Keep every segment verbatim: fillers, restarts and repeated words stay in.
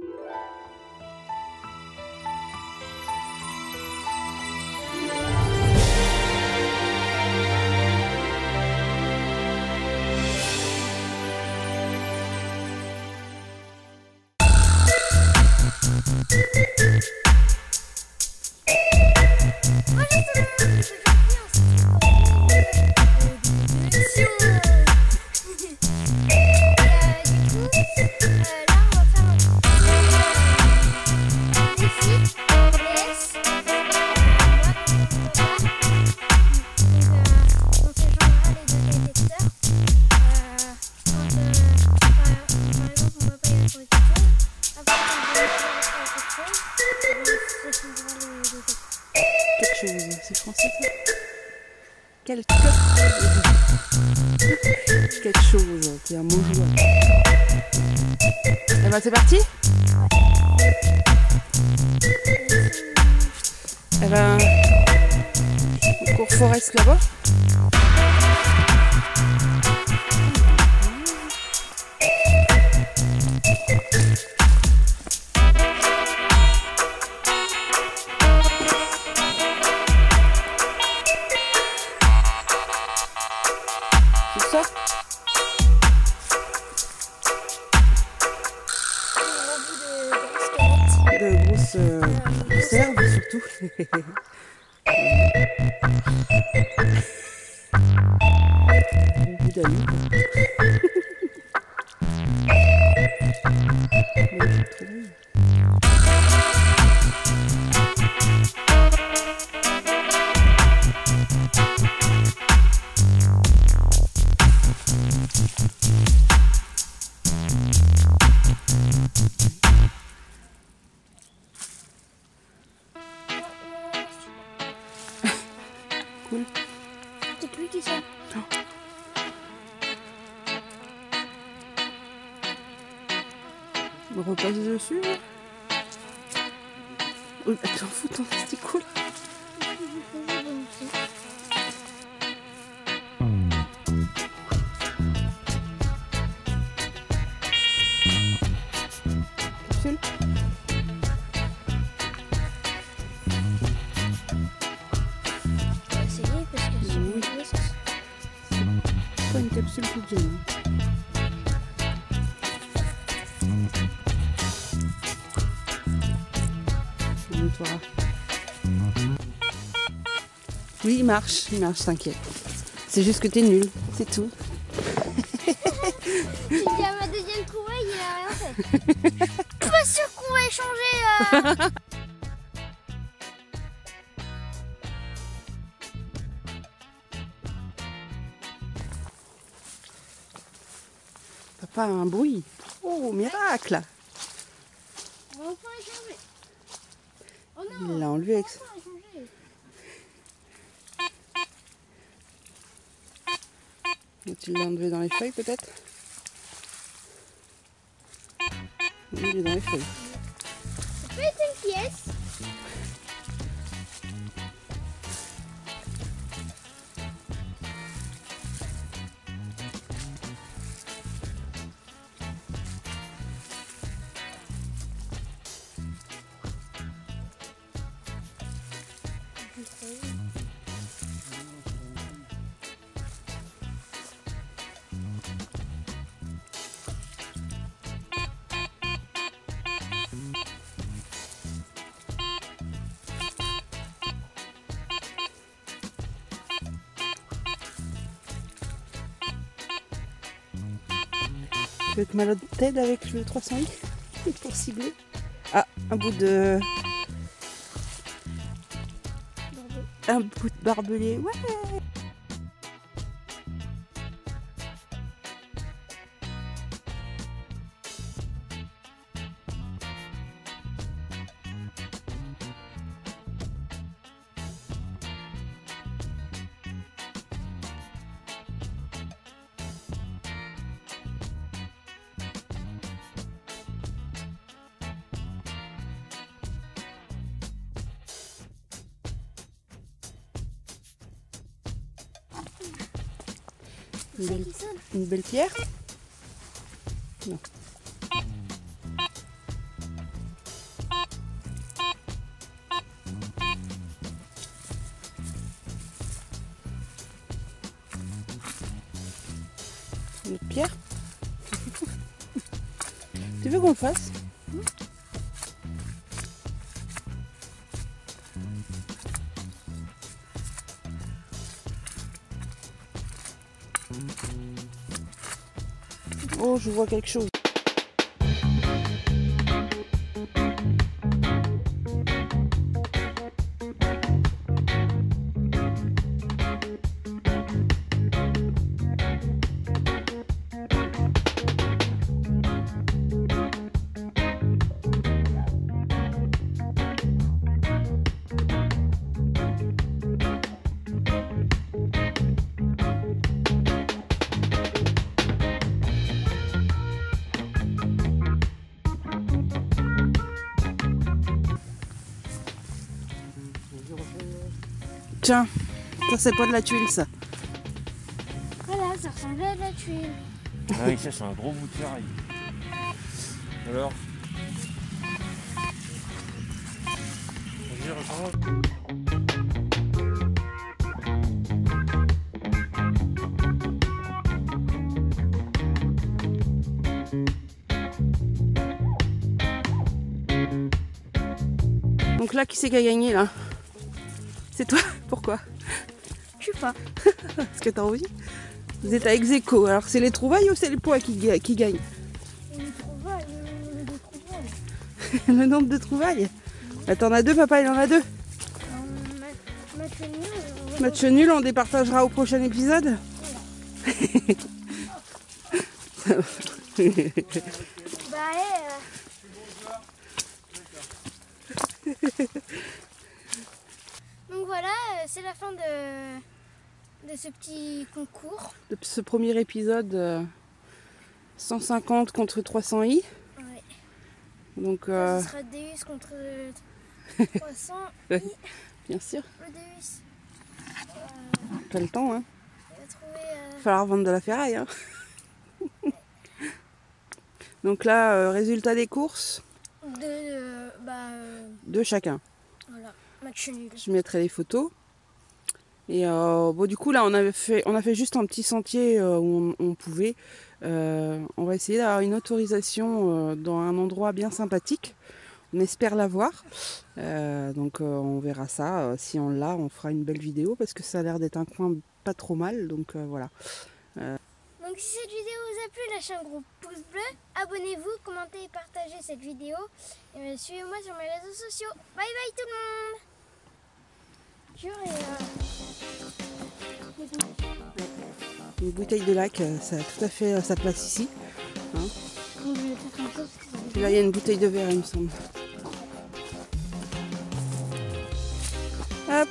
Quelque chose, c'est français ça? Quelque... Quelque chose, c'est un mot jouable. Eh ben c'est parti? Eh ben... On court Forest là-bas. C'est ça? De grosses euh, conserves surtout. Beaucoup d'amis. Cool. C'est lui qui sait. Oh. On repasse dessus. Hein. Oui, t'en fous, ton c'était cool. Capsule. Parce que c'est oui. C'est pas une capsule toute jeune. On nettoiera. Oui, il marche, il marche, t'inquiète. C'est juste que t'es nul, c'est tout. J'ai dit à ma deuxième trouvaille, il a rien fait. Pas sûr qu'on va échanger. Euh... Papa a un bruit. Oh, miracle! On va pouvoir échanger. Oh non, Il l'a enlevé avec... on va pouvoir échanger. Tu l'as enlevé dans les feuilles peut-être? Oui, il est dans les feuilles. Ça peut être une pièce. Tu veux te malade t'aide avec le trois cent huit pour cibler? Ah, un bout de... Un bout de barbelé, ouais! Une belle, une belle pierre? Non. Tu veux qu'on le fasse? Oh, je vois quelque chose. Tiens, ça c'est pas de la tuile ça. Voilà, ça ressemblait à de la tuile. Ah oui, ça c'est un gros bout de ferraille. Alors vas-y, recommence. Donc là, qui c'est qui a gagné là? C'est toi? Pourquoi? Je sais pas. Parce que t'as envie? Vous êtes à ex-aequo. Alors c'est les trouvailles ou c'est les poids qui, ga- qui gagnent? Les trouvailles, le, le trouvailles. Le nombre de trouvailles? Bah, t'en as deux, papa il en a deux. Euh, Match nul. on va- Match nul, on départagera au prochain épisode. Bah, eh, euh. Donc voilà, euh, c'est la fin de, de ce petit concours. De ce premier épisode, euh, cent cinquante contre trois cents i. Ouais. Donc, Ça, euh, ce sera Deus contre trois cents. Ouais. bien sûr, Le Deus. pas le temps. Hein. Il va trouver. Euh, Il va falloir vendre de la ferraille. Hein. Donc là, euh, résultat des courses, de. euh, bah. euh, de chacun. voilà, match nul. Je mettrai les photos. Et euh, bon, du coup, là, on, avait fait, on a fait juste un petit sentier euh, où on, on pouvait. Euh, on va essayer d'avoir une autorisation euh, dans un endroit bien sympathique. On espère l'avoir. Euh, donc, euh, on verra ça. Euh, si on l'a, on fera une belle vidéo parce que ça a l'air d'être un coin pas trop mal. Donc, euh, voilà. Donc si cette vidéo vous a plu, lâchez un gros pouce bleu, abonnez-vous, commentez et partagez cette vidéo. Et euh, suivez-moi sur mes réseaux sociaux. Bye bye tout le monde. Jure et euh... Une bouteille de lac, euh, ça a tout à fait euh, sa place ici. Hein. Donc, je vais faire comme ça parce que ça Et là, il y a une bouteille de verre, il me semble. Hop.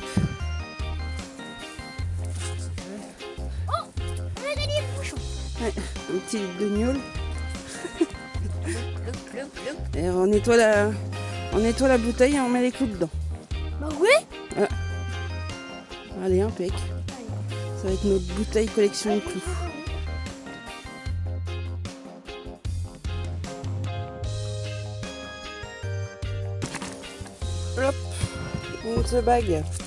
on a gagné le bouchon. Ouais, un petit de gnôle. Et on nettoie la, on nettoie la bouteille et on met les clous dedans. Bah oui. Allez, impec. Ça va être notre bouteille collection de clous. Hop, on monte le bag.